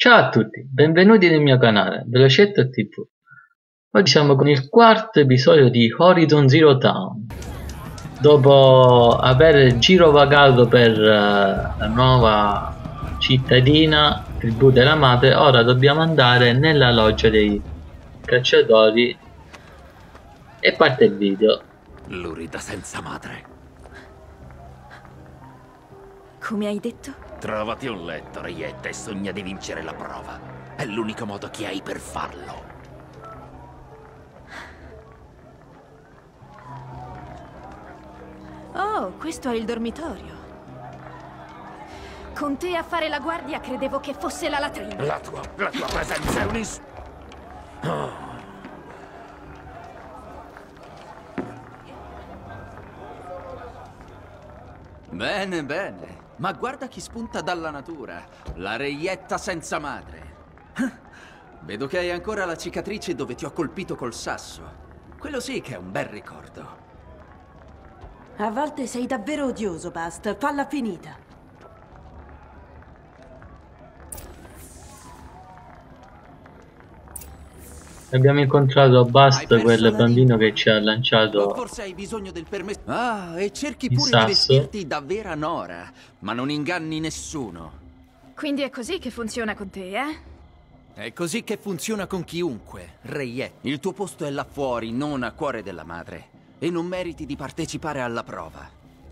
Ciao a tutti, benvenuti nel mio canale Velocetto TV. Oggi siamo con il quarto episodio di Horizon Zero Dawn. Dopo aver girovagato per la nuova cittadina, tribù della madre, ora dobbiamo andare nella loggia dei cacciatori e parte il video. Lurida senza madre. Come hai detto? Trovati un letto, Reietta, e sogna di vincere la prova. È l'unico modo che hai per farlo. Oh, questo è il dormitorio. Con te a fare la guardia credevo che fosse la latrina. La tua presenza è Bene, bene. Ma guarda chi spunta dalla natura. La Reietta senza madre. Vedo che hai ancora la cicatrice dove ti ho colpito col sasso. Quello sì che è un bel ricordo. A volte sei davvero odioso, Bast. Falla finita. Abbiamo incontrato Bast, Hai perso quel la bambino lingua. che ci ha O lanciato forse hai bisogno del permesso. Ah, e cerchi il pure sasso. di vestirti da vera Nora. Ma non inganni nessuno. Quindi è così che funziona con te, eh? È così che funziona con chiunque, Reietta. Il tuo posto è là fuori, non a cuore della madre. E non meriti di partecipare alla prova.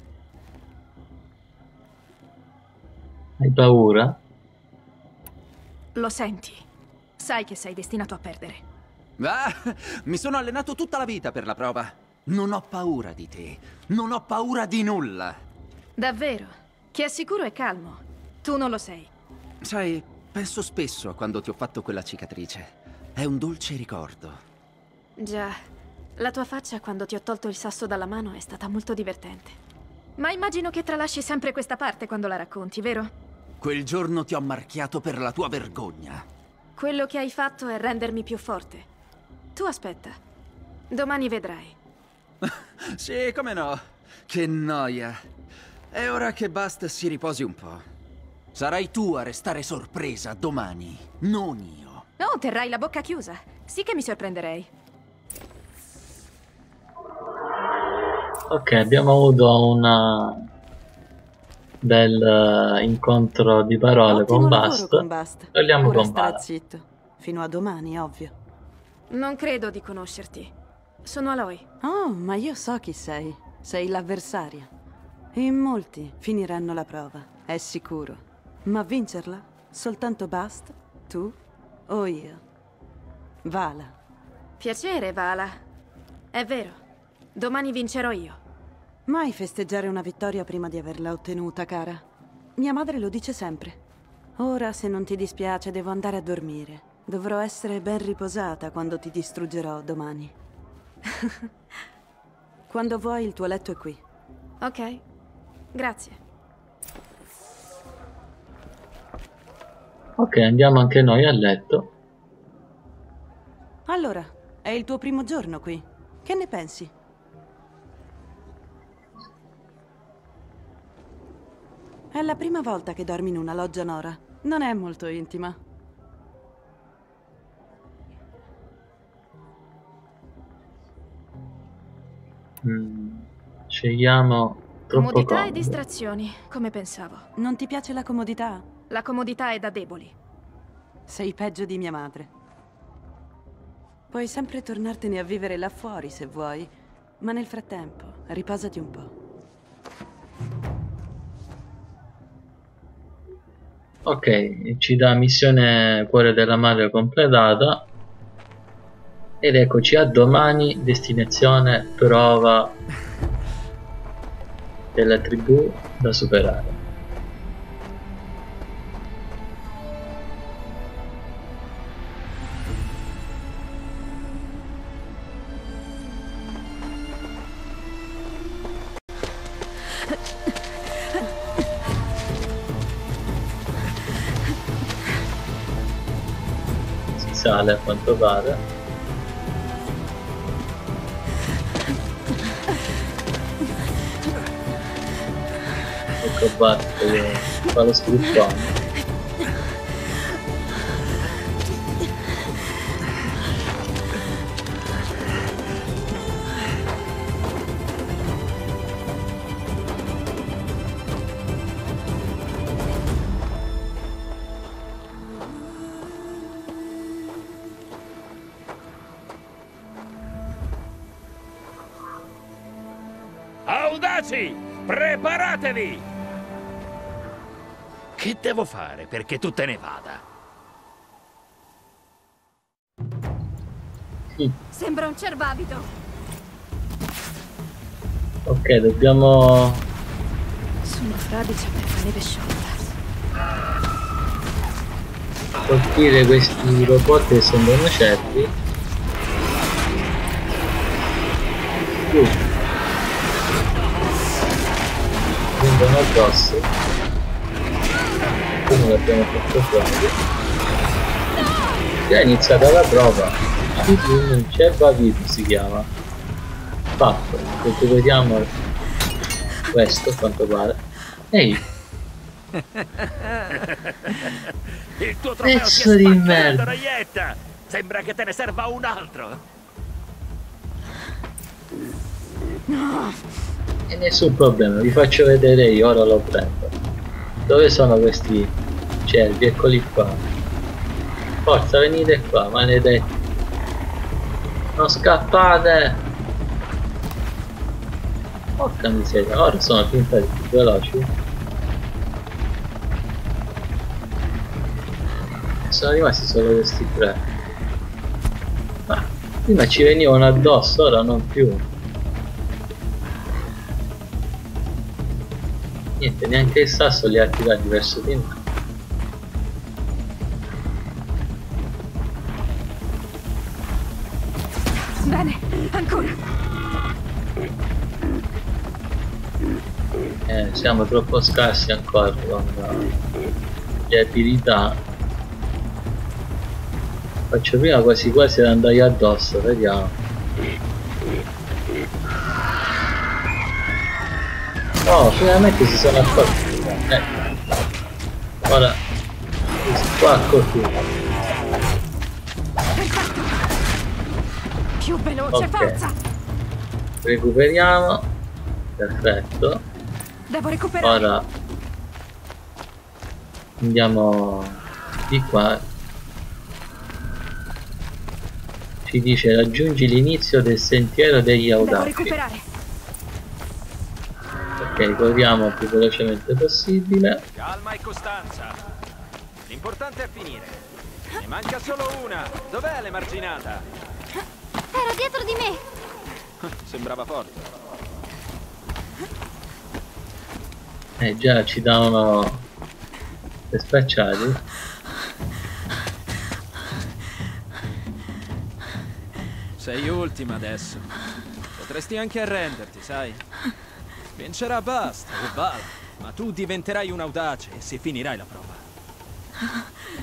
Hai paura? Lo senti. Sai che sei destinato a perdere. Ah, mi sono allenato tutta la vita per la prova. Non ho paura di te. Non ho paura di nulla. Davvero? Chi è sicuro è calmo. Tu non lo sei. Sai, penso spesso a quando ti ho fatto quella cicatrice. È un dolce ricordo. Già, la tua faccia quando ti ho tolto il sasso dalla mano è stata molto divertente. Ma immagino che tralasci sempre questa parte quando la racconti, vero? Quel giorno ti ho marchiato per la tua vergogna. Quello che hai fatto è rendermi più forte. Tu aspetta. Domani vedrai. Sì, come no. Che noia. È ora che Bast si riposi un po'. Sarai tu a restare sorpresa domani, non io. Oh, terrai la bocca chiusa. Sì che mi sorprenderei. Ok, abbiamo avuto un bel incontro di parole Ottimo con lavoro Bast. con Bast. Parliamo Ora con starà Vala. zitto. Fino a domani, ovvio. Non credo di conoscerti. Sono Aloy. Oh, ma io so chi sei. Sei l'avversaria. In molti finiranno la prova, è sicuro. Ma vincerla? Soltanto Bast? Tu? O io? Vala. Piacere, Vala. È vero. Domani vincerò io. Mai festeggiare una vittoria prima di averla ottenuta, cara. Mia madre lo dice sempre. Ora, se non ti dispiace, devo andare a dormire. Dovrò essere ben riposata quando ti distruggerò domani. Quando vuoi, il tuo letto è qui. Ok. Grazie. Ok, andiamo anche noi a letto. Allora, è il tuo primo giorno qui. Che ne pensi? È la prima volta che dormi in una loggia Nora. Non è molto intima. Scegliamo troppo Comodità e comodo. distrazioni, come pensavo. Non ti piace la comodità? La comodità è da deboli. Sei peggio di mia madre. Puoi sempre tornartene a vivere là fuori se vuoi, ma nel frattempo riposati un po'. Ok, ci dà missione Cuore della Madre completata. Ed eccoci a domani, destinazione prova della tribù da superare. Si sale a quanto pare. Ecco Bart che fa lo sfruttone. Audaci! Preparatevi! Che devo fare perché tu te ne vada? Sembra un cervavido. Ok, dobbiamo Sono fradicia per la neve sciolta. colpire questi robot che sembrano cervi. Vengono addosso. Come l'abbiamo fatto fuori. Già è iniziata la prova. Un cervavido si chiama. Fatto. Recuperiamo questo a quanto pare. Ehi! Il tuo trofeo Pezzo si di è merda. spaccato, Reietta! Sembra che te ne serva un altro. E nessun problema, vi faccio vedere io, ora lo prendo. Dove sono questi cervi? Eccoli qua. Forza, venite qua, maledetti. Non scappate! Porca miseria, ora sono diventati più veloci. Sono rimasti solo questi tre. Ma prima ci venivano addosso, ora non più. Niente, neanche il sasso li ha attivati verso di me. Bene, ancora. Siamo troppo scarsi ancora con le abilità. Faccio prima quasi quasi ad andare addosso, vediamo. Oh, finalmente si sono accorti. Ora mi spacco qui. Perfetto. Più veloce, Ok. forza. Recuperiamo. Perfetto. Devo recuperare. Ora andiamo di qua. Ci dice raggiungi l'inizio del sentiero degli Devo audaci. recuperare. Ok, corriamo il più velocemente possibile. Calma e costanza. L'importante è finire. Ne manca solo una. Dov'è l'emarginata? Era dietro di me. Sembrava forte. Già ci davano per spacciati. Sei ultima adesso. Potresti anche arrenderti, sai? Vincerà Bast o Val, ma tu diventerai un audace e si finirai la prova.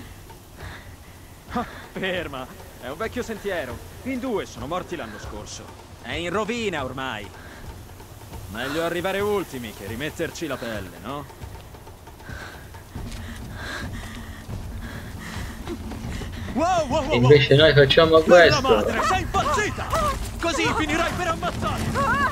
Ah, ferma! È un vecchio sentiero. In due sono morti l'anno scorso. È in rovina ormai. Meglio arrivare ultimi che rimetterci la pelle, no? Wow, wow, wow, wow. Invece noi facciamo Bella questo. madre, sei impazzita! Così finirai per ammazzarmi!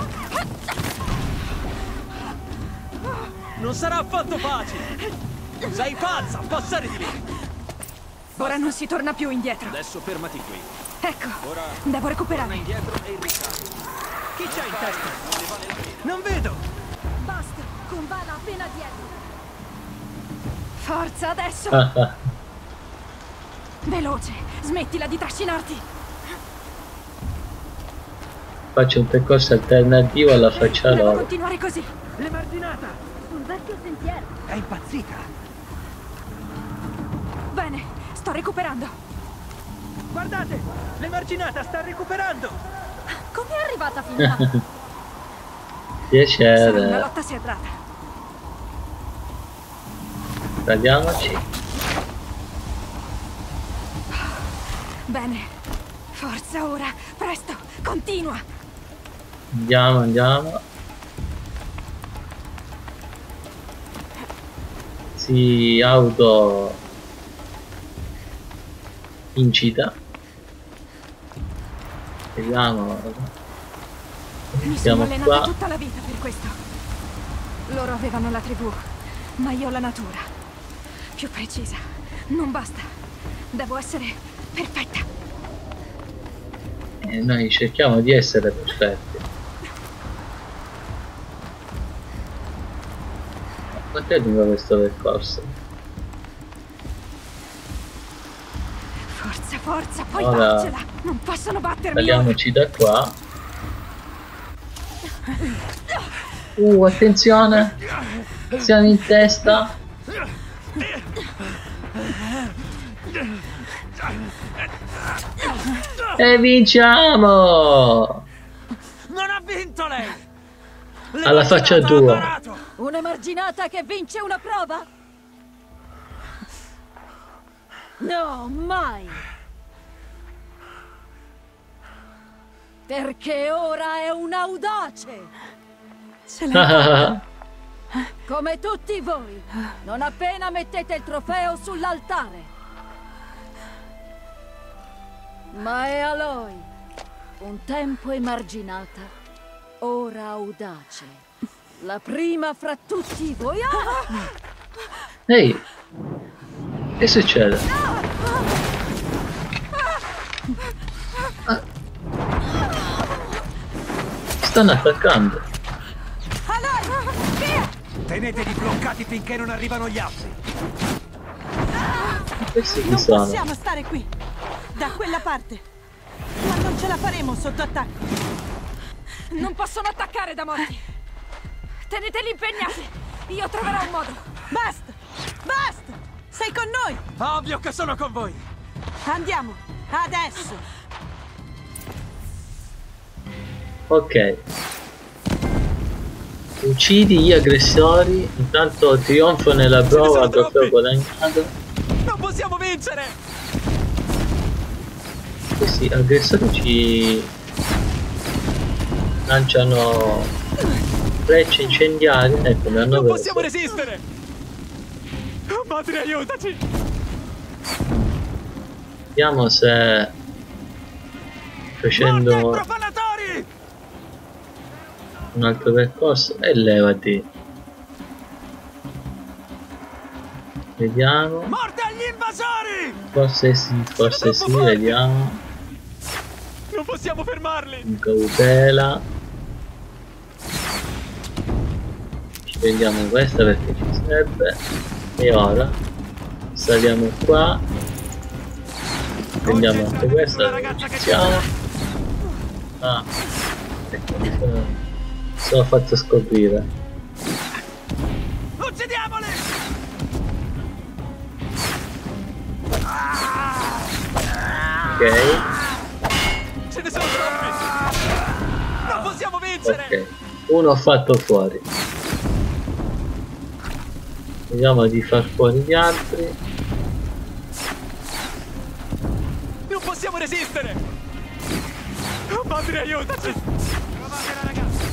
Non sarà affatto facile! Sei pazza, passare di lì! Ora non si torna più indietro. Adesso fermati qui. Ecco, Ora devo torna recuperare. indietro e risalti. Chi c'è in testa? Non ne vale la pena. Non vedo! Basta, con Vala appena dietro. Forza adesso. Veloce, smettila di trascinarti. Faccio un percorso alternativo alla faccia Devo loro. continuare così. L'emarginata! Sul vecchio sentiero. È impazzita! Bene, sto recuperando. Guardate! L'emarginata sta recuperando! Come è arrivata fin là? Sarà una Piacere. lotta serrata. Tagliamoci. Bene, forza ora, presto, continua. Andiamo, andiamo. Si auto incita. Vediamo. Mi Siamo sono allenata qua. tutta la vita per questo. Loro avevano la tribù, ma io la natura. Più precisa. Non basta. Devo essere perfetta. E noi cerchiamo di essere perfetti. Quanto è lungo questo percorso? Forza, forza, puoi Ora farcela! Non possono battermi! tagliamoci da qua. Attenzione! Siamo in testa! E vinciamo! Non ha vinto lei! Alla faccia tua! Una marginata che vince una prova? No, mai! Perché ora è un audace! Ce l'hai. Come tutti voi, non appena mettete il trofeo sull'altare. Ma è Aloy, un tempo emarginata, ora audace. La prima fra tutti voi. Ah! Ehi! Che succede? Ah. Stanno attaccando. Tenetevi bloccati finché non arrivano gli altri. Questi chi Non sono? possiamo stare qui. Da quella parte. Ma non ce la faremo sotto attacco. Non possono attaccare da morti! Teneteli impegnati! Io troverò un modo! Basta! Basta! Sei con noi! Ovvio che sono con voi! Andiamo! Adesso! Ok. Uccidi gli aggressori, intanto trionfo nella prova, trofeo guadagnato. Non possiamo vincere! Questi aggressori ci lanciano frecce incendiarie. Ecco, mi hanno Non preso. possiamo resistere! Oh, madre, aiutaci! Vediamo se Morte ai facendo profanatori! un altro percorso e levati. Vediamo. Morte agli invasori! Forse sì, vediamo. Non possiamo fermarli! Con cautela. Ci prendiamo questa perché ci serve. E ora saliamo qua. Prendiamo anche questa perché ci siamo. Ah, ecco, mi sono fatto scoprire. Uccidiamoli! Ok, Ce ne sono troppi! Non possiamo vincere! ok. Uno ho fatto fuori. Vediamo di far fuori gli altri. Non possiamo resistere! Oh, madre, aiutaci! Trovate la ragazza!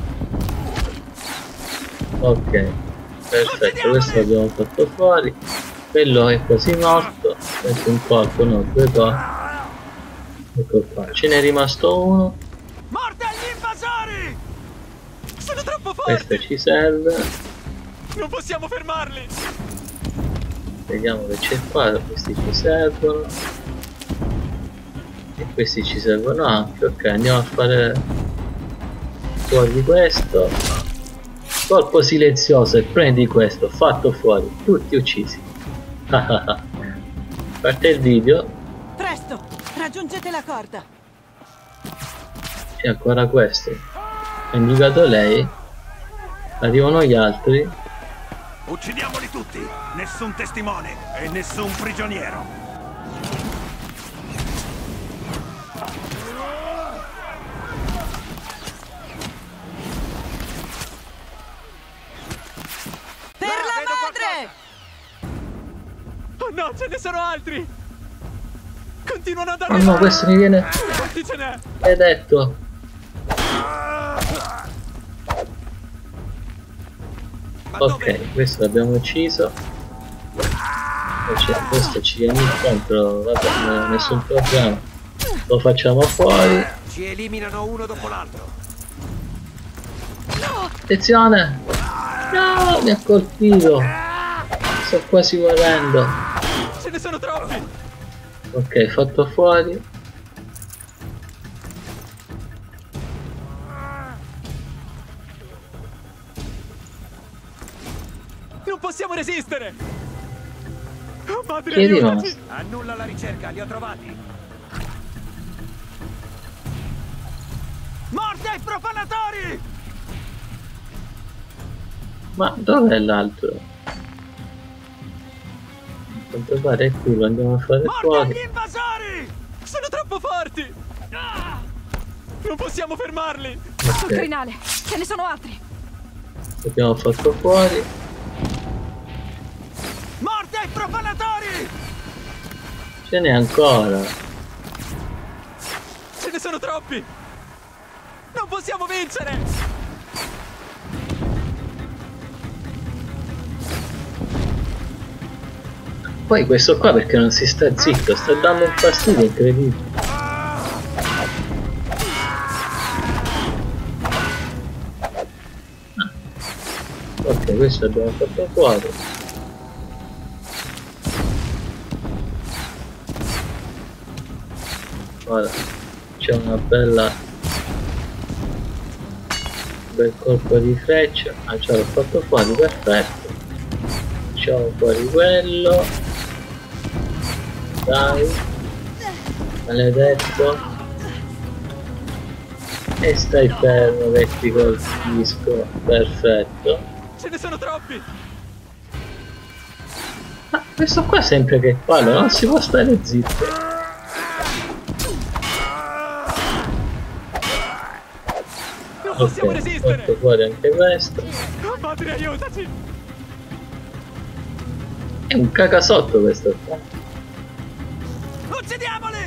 Ok, perfetto, questo l'abbiamo fatto fuori. Quello è quasi morto. Ecco un colpo, no, due colpi. Ecco qua, ce n'è rimasto uno. Morte agli invasori! Sono troppo forti! Questo ci serve. Non possiamo fermarli! Vediamo che c'è qua, questi ci servono. E questi ci servono anche. Ok, andiamo a fare fuori questo. Colpo silenzioso e prendi questo, fatto fuori, tutti uccisi. Parte il video. Presto! Raggiungete la corda! C'è ancora questo. Ha indicato lei. Arrivano gli altri. Uccidiamoli tutti! Nessun testimone e nessun prigioniero! Per la madre! Oh no, ce ne sono altri! Continuano ad Oh arrivare! no, questo mi viene. Quanti ce n'è? Hai detto. Ok, questo l'abbiamo ucciso. Cioè, questo ci viene incontro, vabbè, nessun problema. Lo facciamo fuori. Ci eliminano uno dopo l'altro. Attenzione! No, mi ha colpito. Sto quasi morendo. Ce ne sono troppi! Ok, fatto fuori. Non possiamo resistere! Oh, madre, Chi è aiutaci! rimasto? Annulla la ricerca, li ho trovati. Morte ai profanatori! Ma dov'è l'altro? A quanto pare è qui, lo andiamo a fare Morte fuori. agli invasori! Sono troppo forti! Non possiamo fermarli! Sul Ok, crinale, ce ne sono altri. l'abbiamo fatto fuori. Morte ai profanatori! Ce n'è ancora. Ce ne sono troppi! Non possiamo vincere! Poi questo qua perché non si sta zitto, sta dando un fastidio incredibile. Ok, questo l'abbiamo fatto fuori. Ora c'è una bella bel colpo di freccia. Ah, ce l'ho fatto fuori, perfetto. Facciamo fuori quello. Dai, maledetto. E stai fermo che ti colpisco. Perfetto. Ce ne sono troppi! Ma questo qua sempre che parla, non si può stare zitto. Non possiamo Ok, resistere! fatto fuori anche questo. Oh, madre, aiutaci! È un cacasotto questo qua. Uccidiamoli!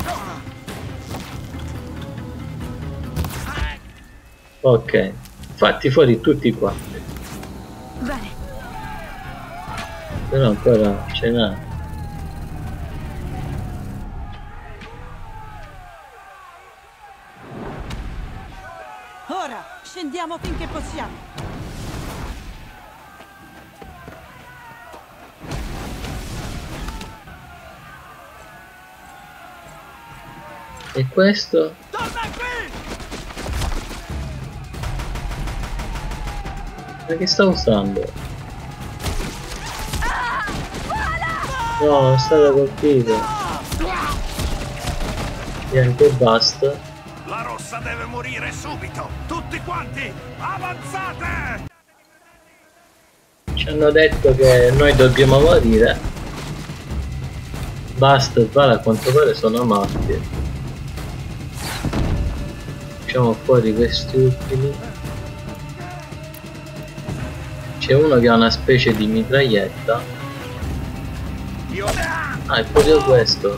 Ok, fatti fuori tutti quanti. Bene, Però ancora ce n'ha. Ora, scendiamo finché possiamo. E questo? Torna qui! Ma che sta usando? No, è stato colpito. E anche basta. La rossa deve morire subito! Tutti quanti! Avanzate! Ci hanno detto che noi dobbiamo morire. Basta e Vala a quanto pare sono morti. Facciamo fuori questi ultimi. C'è uno che ha una specie di mitraglietta. Io... Ah, è proprio questo.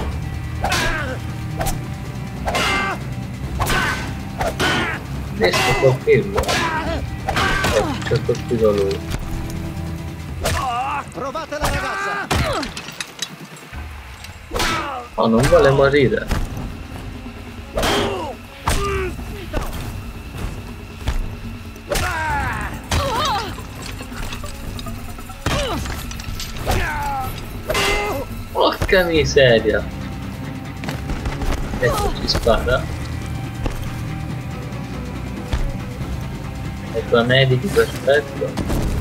Riesco a colpirlo. Ci ha colpito lui. Provate la ragazza! Oh, non vuole morire. Porca miseria. Ecco, ci spara. Ecco, medici, perfetto.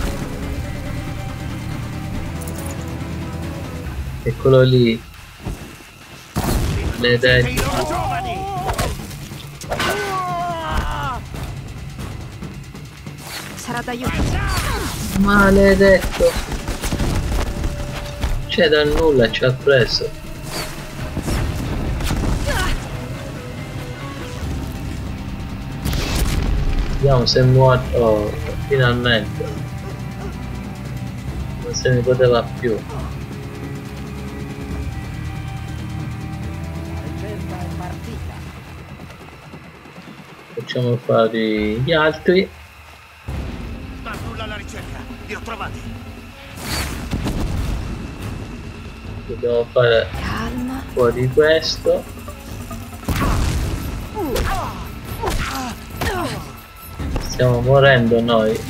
Eccolo lì. Maledetto. I loro giovani! sarà d'aiuto. Maledetto. C'è da nulla, ci ha preso. Vediamo se è morto. Oh, finalmente. Non se ne poteva più. Facciamo fare gli altri. Annulla la ricerca, li ho trovati. Dobbiamo fare Calma. fuori questo. Stiamo morendo noi.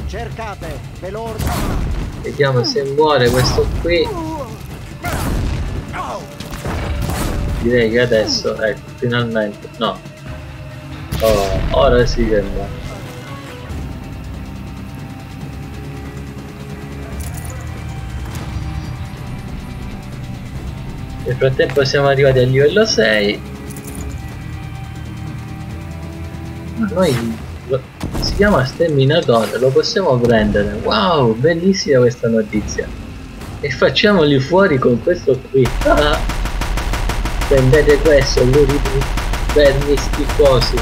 Cercate, ve lo ordino. Vediamo se muore questo qui. Direi che adesso, ecco, finalmente, no. Oh, ora sì che no. Nel frattempo siamo arrivati al livello 6. Ma noi si chiama sterminatore, lo possiamo prendere. Wow, bellissima questa notizia. E facciamoli fuori con questo qui. Ah, prendete questo, luridi vermi schifosi.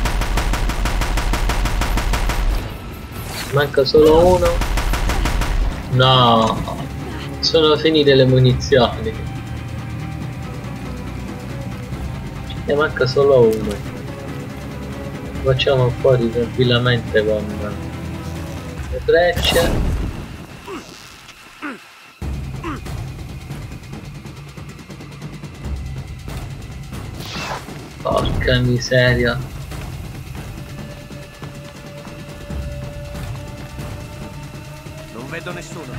Manca solo uno. No, sono finite le munizioni. Ne manca solo uno. Facciamo fuori tranquillamente con le frecce. Porca miseria. Non vedo nessuno.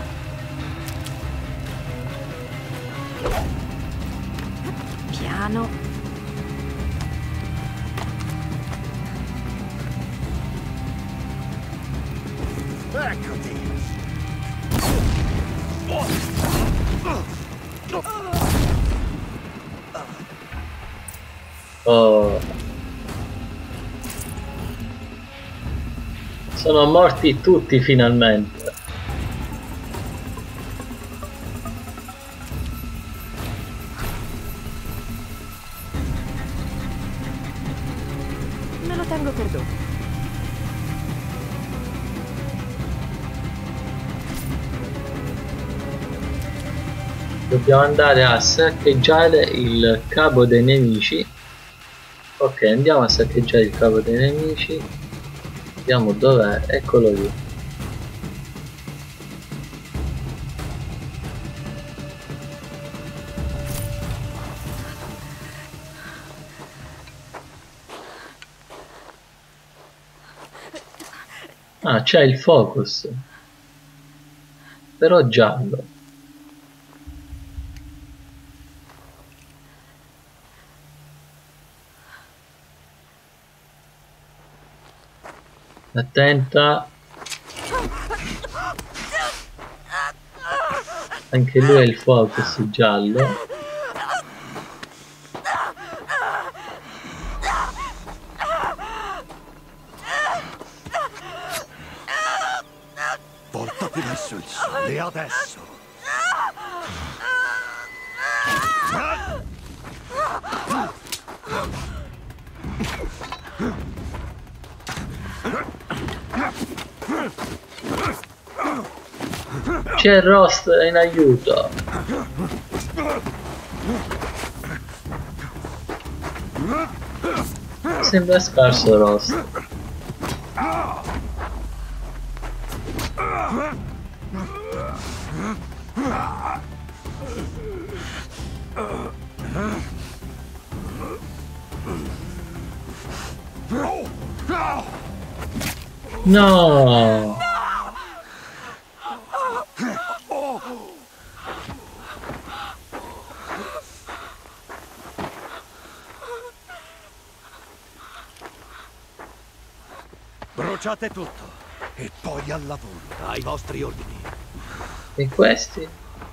Piano. Eccoti. Oh. Sono morti tutti finalmente. Me lo tengo per dopo. Dobbiamo andare a saccheggiare il capo dei nemici. Ok, andiamo a saccheggiare il capo dei nemici. Vediamo dov'è, eccolo lì. Ah, c'è il focus. Però giallo. Attenta. Anche lui ha il focus giallo. Portati verso il sole adesso. C'è Rost in aiuto. Sembra scarso Rost. No. Bruciate tutto e poi al lavoro. Ai vostri ordini. E questi?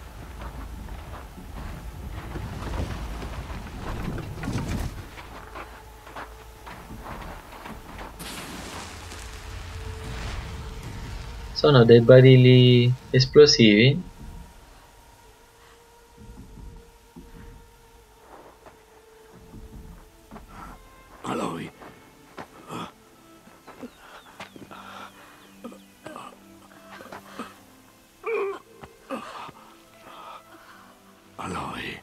Sono dei barili esplosivi? Aloy. Aloy.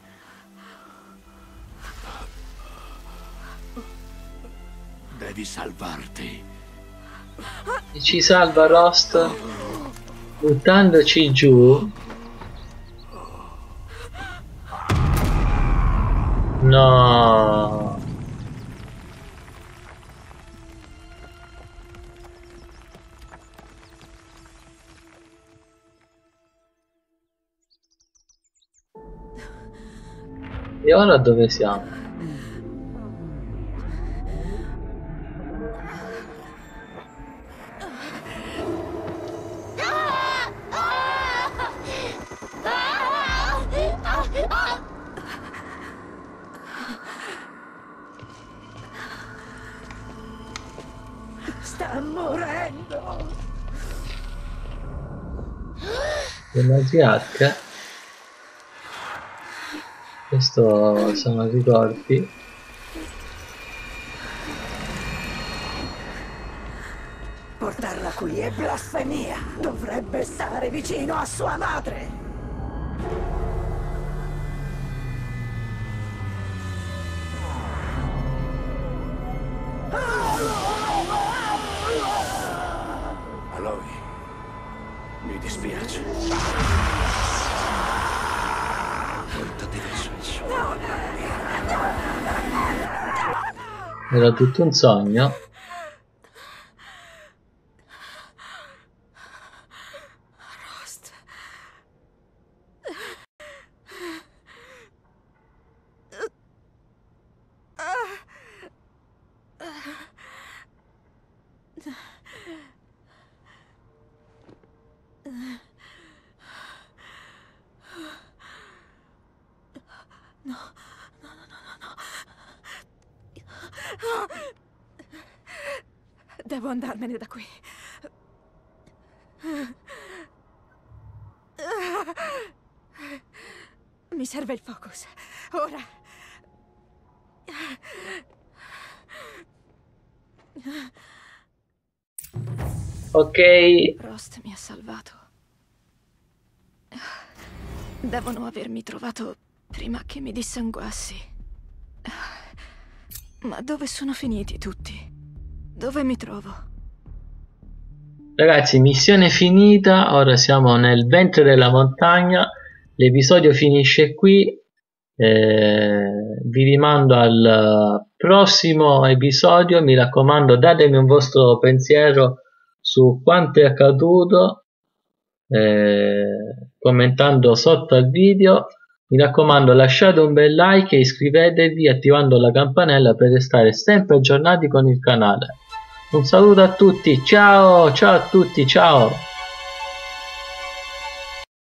Devi salvarti. E ci salva Rost buttandoci giù. No. E ora dove siamo? Sta morendo! Le matriarche? Questo sono i corpi. Portarla qui è blasfemia! Dovrebbe stare vicino a sua madre! Aloy, mi dispiace. Voltati verso il sole. Era tutto un sogno. Rost. Devo andarmene da qui. Mi serve il focus. Ora. Ok. Rost mi ha salvato. Devono avermi trovato prima che mi dissanguassi. Ma dove sono finiti tutti? Dove mi trovo? Ragazzi, missione finita. Ora siamo nel ventre della montagna. L'episodio finisce qui. Vi rimando al prossimo episodio. Mi raccomando, datemi un vostro pensiero su quanto è accaduto, commentando sotto al video. Mi raccomando, lasciate un bel like e iscrivetevi attivando la campanella per restare sempre aggiornati con il canale. Un saluto a tutti, ciao a tutti, ciao!